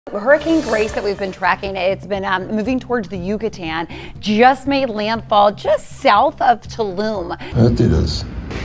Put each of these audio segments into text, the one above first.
Hurricane Grace that we've been tracking, it's been moving towards the Yucatan, just made landfall just south of Tulum. Hört ihr das?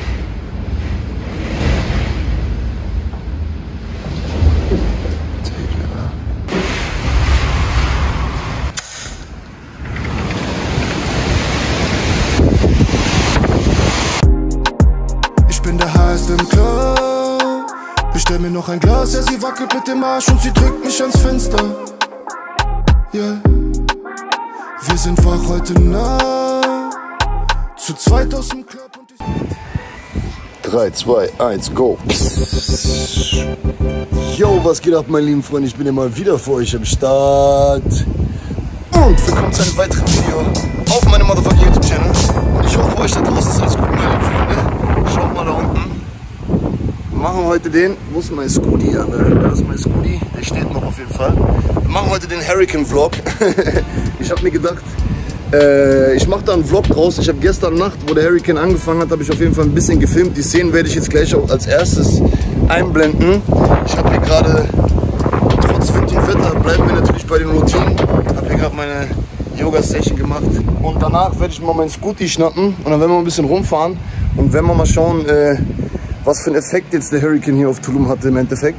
Ich bin der Heiß im Club. Bestell mir noch ein Glas, ja sie wackelt mit dem Arsch und sie drückt mich ans Fenster. Yeah. Wir sind wach heute Nacht, zu zweit aus dem Club und ich 3, 2, 1, go! Yo, was geht ab, meine lieben Freunde? Ich bin hier mal wieder für euch am Start. Und willkommen zu einem weiteren Video auf meinem motherfucking YouTube-Channel. Und ich hoffe, euch da draußen ist alles gut, meine lieben Freunde. Schaut mal da unten. Wir machen heute den, wo ist mein Scooty? Ja, da ist mein Scooty, der steht noch auf jeden Fall. Wir machen heute den Hurricane-Vlog. Ich habe mir gedacht, ich mache da einen Vlog draus. Ich habe gestern Nacht, wo der Hurricane angefangen hat, habe ich auf jeden Fall ein bisschen gefilmt. Die Szenen werde ich jetzt gleich auch als erstes einblenden. Ich habe hier gerade, trotz Wind und Wetter, bleiben wir natürlich bei den Routinen. Ich habe hier gerade meine Yoga-Session gemacht. Und danach werde ich mal meinen Scooty schnappen und dann werden wir ein bisschen rumfahren. Und werden wir mal schauen, was für einen Effekt jetzt der Hurricane hier auf Tulum hatte im Endeffekt.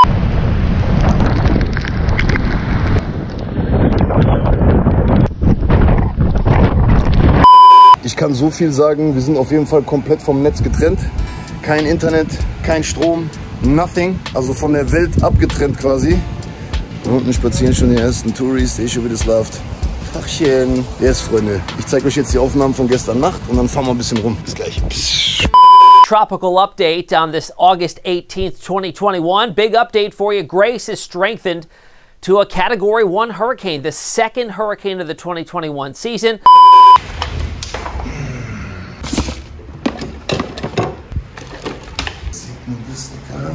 Ich kann so viel sagen, wir sind auf jeden Fall komplett vom Netz getrennt. Kein Internet, kein Strom, nothing. Also von der Welt abgetrennt quasi. Da unten spazieren schon die ersten Touris, die schon wieder läuft. Tachchen. Yes, Freunde. Ich zeige euch jetzt die Aufnahmen von gestern Nacht und dann fahren wir ein bisschen rum. Bis gleich. Tropical update on this August 18th, 2021. Big update for you. Grace is strengthened to a Category 1 hurricane, the second hurricane of the 2021 season. Sieht man das, Digga?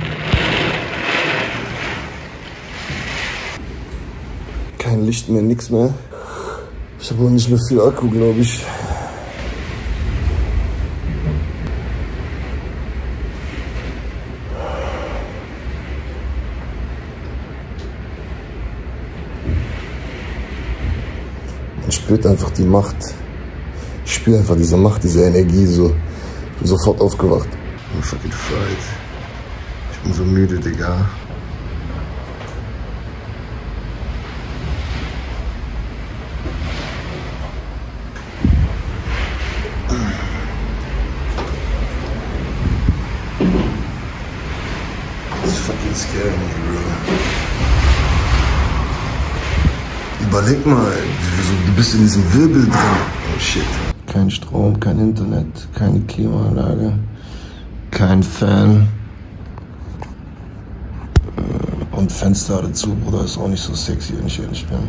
Kein Licht mehr, nichts mehr. Ich habe auch nicht mehr viel Akku, glaube ich. Man spürt einfach die Macht. Ich spüre einfach diese Macht, diese Energie so. Ich bin sofort aufgewacht. I'm fucking fried. Ich bin so müde, Digga. Das ist fucking scary, bro. Überleg mal, du bist in diesem Wirbel drin. Oh shit. Kein Strom, kein Internet, keine Klimaanlage, kein Fan. Und Fenster dazu, Bruder, ist auch nicht so sexy, wenn ich ehrlich bin.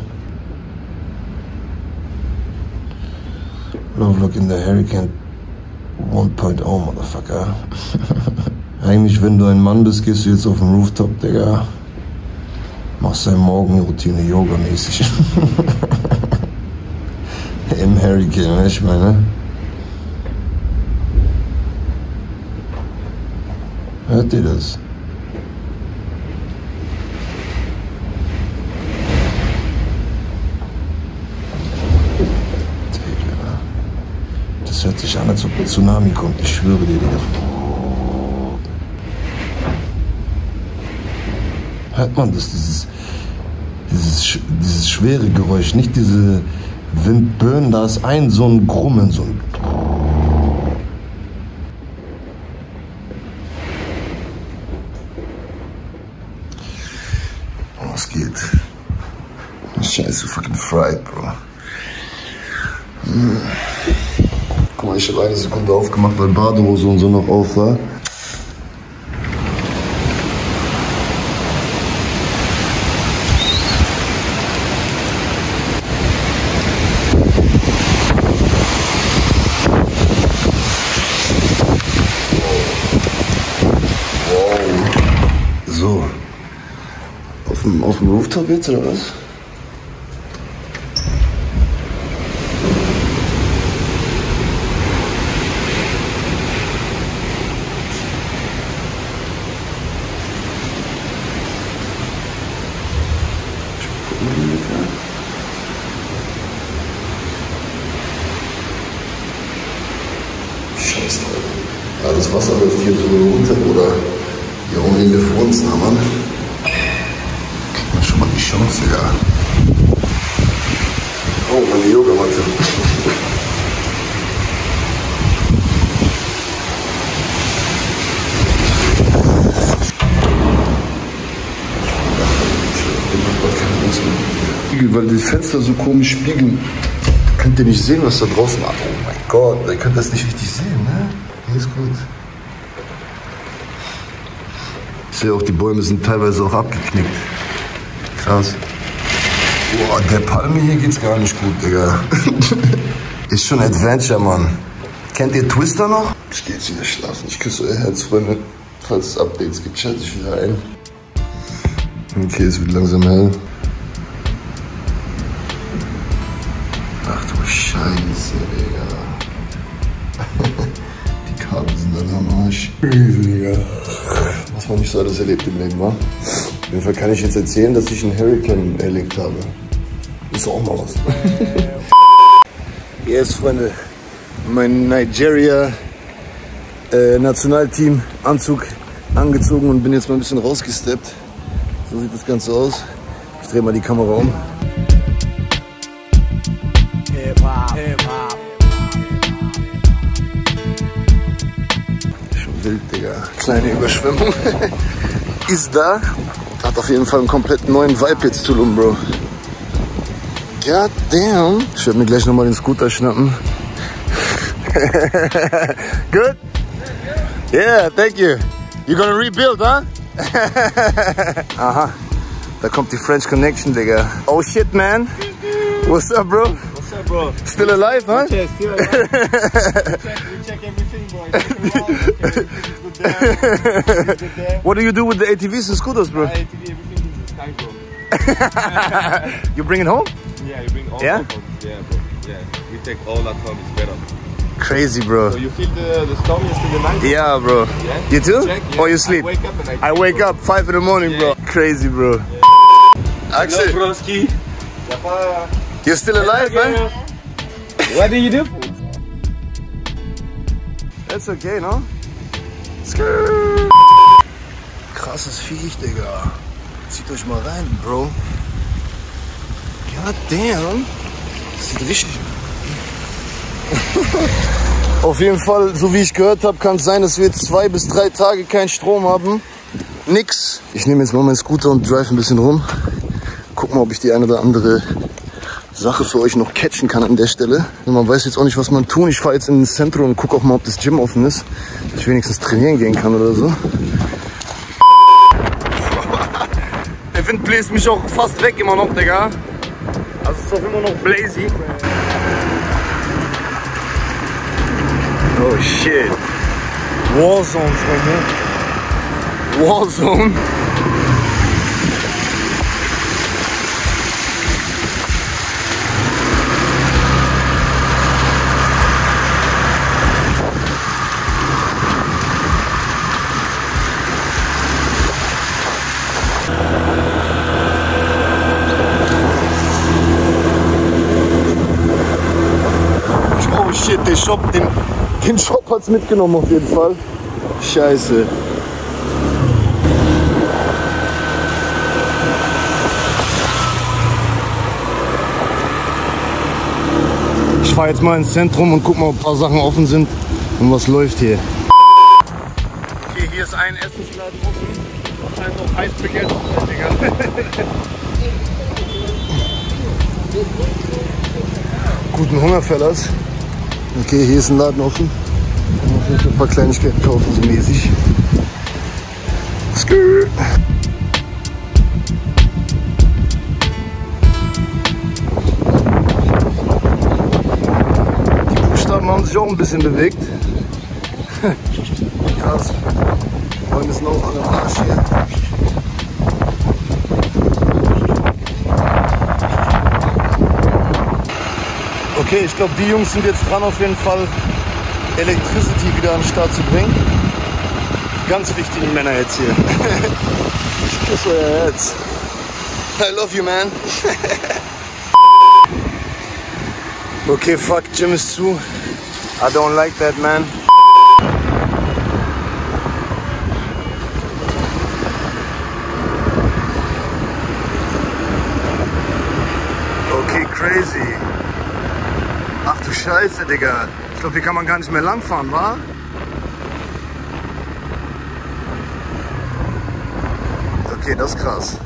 Love look in the Hurricane 1.0, Motherfucker. Eigentlich, wenn du ein Mann bist, gehst du jetzt auf den Rooftop, Digga. Machst deine Morgenroutine Yoga-mäßig. Im Hurricane, ne? Ich meine. Hört ihr das? Digga. Das hört sich an, als ob ein Tsunami kommt. Ich schwöre dir, Digga. Hört man das? Dieses schwere Geräusch, nicht diese Windböen, da ist so ein Grummeln, so ein. Oh, was geht? Scheiße, fucking fried, Bro. Guck mal, ich habe eine Sekunde aufgemacht, weil Badehose und so noch auf war. So, auf dem Rooftop jetzt, oder was? Scheiß drauf. Ja, das Wasser läuft hier so runter, oder? Hier oben in der Front, na Mann. Kriegt man schon mal die Chance, ja. Oh, meine Yogamatte. Weil die Fenster so komisch spiegeln. Könnt ihr nicht sehen, was da draußen ist? Oh mein Gott, ihr könnt das nicht richtig sehen, ne? Hier ist gut. Ich sehe auch, die Bäume sind teilweise auch abgeknickt. Krass. Boah, der Palme hier geht's gar nicht gut, Digga. Ist schon Adventure, Mann. Kennt ihr Twister noch? Ich geh jetzt wieder schlafen. Ich küsse euer Herz, Freunde. Falls es Updates gibt, schalte ich wieder ein. Okay, es wird langsam hell. Ach du Scheiße, Digga. Die Kabel sind alle am Arsch. Digga. Was man nicht so alles erlebt im Leben, wa? Auf jeden Fall kann ich jetzt erzählen, dass ich einen Hurricane erlebt habe. Ist auch mal was. Yes, Freunde. Mein Nigeria Nationalteam Anzug angezogen und bin jetzt mal ein bisschen rausgesteppt. So sieht das Ganze aus. Ich drehe mal die Kamera um. Schon wild, Digga. Kleine Überschwemmung. Ist da. Hat auf jeden Fall einen komplett neuen Vibe jetzt, Tulum, Bro. God damn. Ich werde mir gleich nochmal den Scooter schnappen. Good? Yeah, thank you. You gonna rebuild, huh? Aha. Da kommt die French Connection, Digga. Oh shit, man. What's up, bro? What's up, bro? Still alive, huh? Yeah, still alive. we check everything, bro. Check the wall, everything is good there. What do you do with the ATVs and scooters, bro? ATV, everything is in the sky, bro. You bring it home? Yeah, you bring all Yeah? home. Yeah, bro. Yeah, we take all at home, it's better. Crazy, bro. So you feel the storm yesterday night? Yeah, bro. Yeah? You too? Check, yeah. Or you sleep? I wake up and I wake up 5 in the morning, bro. Crazy, bro. Axel, Hello, broski. you're still alive, man? What do you do? That's okay, no? Skrrr. Krasses Viech, Digga. Zieht euch mal rein, Bro. God damn. Das sieht richtig... Auf jeden Fall, so wie ich gehört habe, kann es sein, dass wir jetzt 2 bis 3 Tage keinen Strom haben. Nix. Ich nehme jetzt mal meinen Scooter und drive ein bisschen rum. Guck mal, ob ich die eine oder andere Sache für euch noch catchen kann an der Stelle. Man weiß jetzt auch nicht, was man tun. Ich fahre jetzt in das Zentrum und gucke auch mal, ob das Gym offen ist. Dass ich wenigstens trainieren gehen kann oder so. Der Wind bläst mich auch fast weg immer noch, Digga. Also es ist auch immer noch blazy. Oh shit. Warzone, Freunde. Warzone. Oh shit, der Shop, den Shop hat's mitgenommen auf jeden Fall. Scheiße. Ich fahre jetzt mal ins Zentrum und guck mal, ob ein paar Sachen offen sind und was läuft hier. Okay, hier ist ein Essensladen offen. Wahrscheinlich noch heiß begessen, Digga. Guten Hunger, Fellas. Okay, hier ist ein Laden offen. Ich ein paar Kleinigkeiten kaufen, so mäßig. Skrrr. Die Buchstaben haben sich auch ein bisschen bewegt. Krass. Die Bäume sind auch alle am Arsch hier. Okay, ich glaube, die Jungs sind jetzt dran, auf jeden Fall Electricity wieder an den Start zu bringen. Die ganz wichtigen Männer jetzt hier. Ich küsse euer Herz. I love you, man. Okay, fuck, Gym ist zu. I don't like that, man. Okay, crazy. Ach du Scheiße, Digga. Ich glaube, hier kann man gar nicht mehr langfahren, wa? Okay, das ist krass.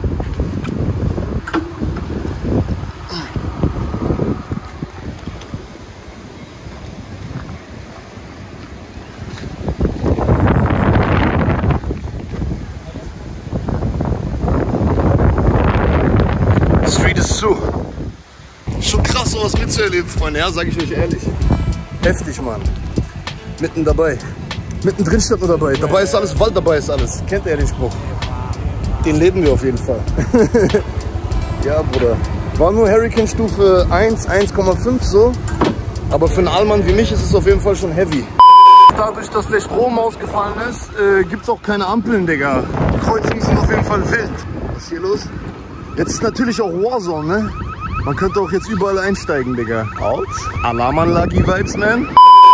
Street ist zu. Schon krass, sowas mitzuerleben, Freunde, ja, sag ich euch ehrlich. Heftig, Mann. Mitten dabei. Mittendrin steht nur dabei. Dabei ist alles, Wald dabei ist alles. Kennt ihr den Spruch? Den leben wir auf jeden Fall. Ja, Bruder. War nur Hurricane Stufe 1, 1,5 so. Aber für einen Allmann wie mich ist es auf jeden Fall schon heavy. Dadurch, dass der Strom ausgefallen ist, gibt es auch keine Ampeln, Digga. Die Kreuzungen sind auf jeden Fall wild. Was ist hier los? Jetzt ist natürlich auch Warzone, ne? Man könnte auch jetzt überall einsteigen, Digga. Out. Alarmanlage-Vibes, man.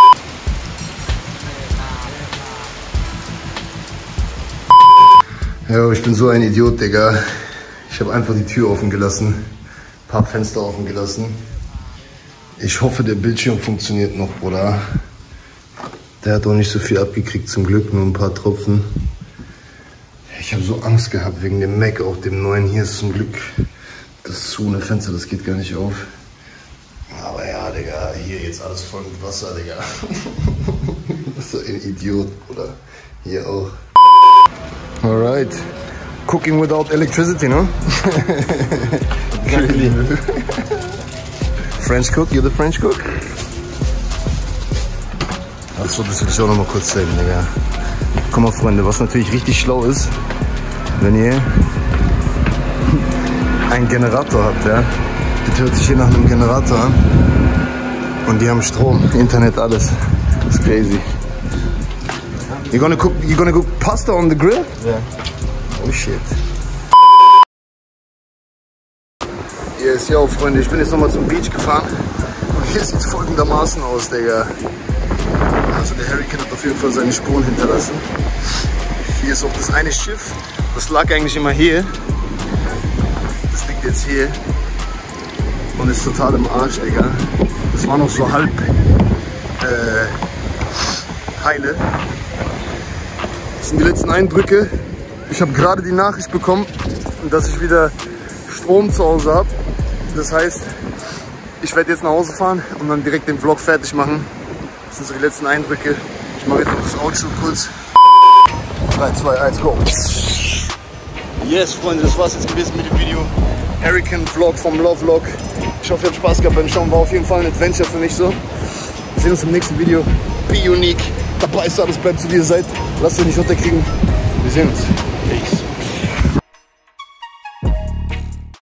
Ja, ich bin so ein Idiot, Digga. Ich habe einfach die Tür offen gelassen. Ein paar Fenster offen gelassen. Ich hoffe, der Bildschirm funktioniert noch, Bruder. Der hat auch nicht so viel abgekriegt, zum Glück. Nur ein paar Tropfen. Ich habe so Angst gehabt wegen dem Mac, auch dem neuen. Hier ist zum Glück das zu ohne Fenster, das geht gar nicht auf. Aber ja, Digga, hier jetzt alles voll mit Wasser, Digga. So ein Idiot, oder? Hier auch. Alright. Cooking without electricity, no? Really? French cook? You're the French cook? Achso, das will ich auch noch mal kurz zeigen, Digga. Guck mal, Freunde, was natürlich richtig schlau ist, wenn ihr einen Generator habt, ja. Das hört sich hier nach einem Generator an. Und die haben Strom, Internet, alles. Das ist crazy. You gonna cook pasta on the grill? Yeah. Oh shit. Yes, yo, Freunde, ich bin jetzt nochmal zum Beach gefahren. Und hier sieht es folgendermaßen aus, Digga. Also der Hurricane hat auf jeden Fall seine Spuren hinterlassen. Hier ist auch das eine Schiff. Das lag eigentlich immer hier. Das liegt jetzt hier. Und ist total im Arsch, Digga. Das war noch so halb heile. Das sind die letzten Eindrücke. Ich habe gerade die Nachricht bekommen, dass ich wieder Strom zu Hause habe. Das heißt, ich werde jetzt nach Hause fahren und dann direkt den Vlog fertig machen. Das sind so die letzten Eindrücke. Ich mache jetzt noch das Outro kurz. 3, 2, 1, go! Yes, Freunde, das war's jetzt gewesen mit dem Video. Hurricane Vlog vom Love Vlog. Ich hoffe, ihr habt Spaß gehabt beim Schauen. War auf jeden Fall ein Adventure für mich so. Wir sehen uns im nächsten Video. Be unique. Dabei ist alles, bleibt zu dir seid. Lasst euch nicht unterkriegen. Wir sehen uns. Peace.